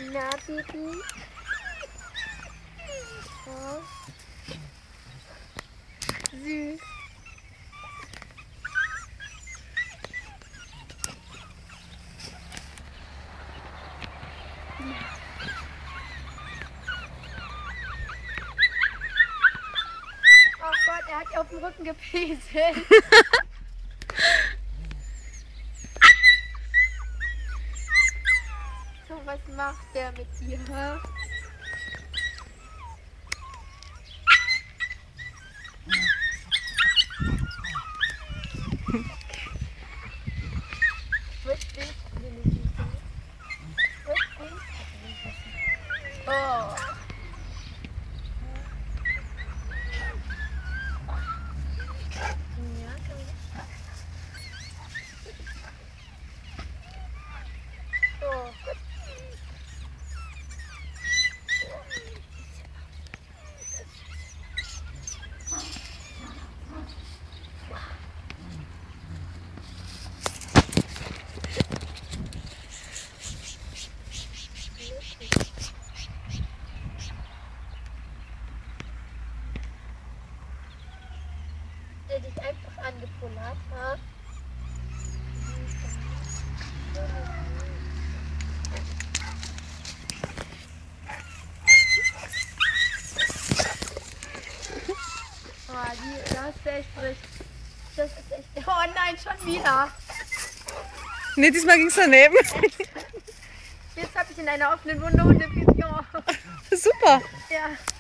Na, Baby. Oh. Süß. Oh Gott, er hat ihr auf den Rücken gepieselt. So, was macht der mit dir? Hä? Wirklich? Oh. Ja, oh. Der dich einfach angepullert, ha? Oh, da hast du echt recht. Das ist echt. Oh nein, schon wieder. Ne, diesmal ging es daneben. Jetzt habe ich in einer offenen Wunde Hundepipion. Super. Ja.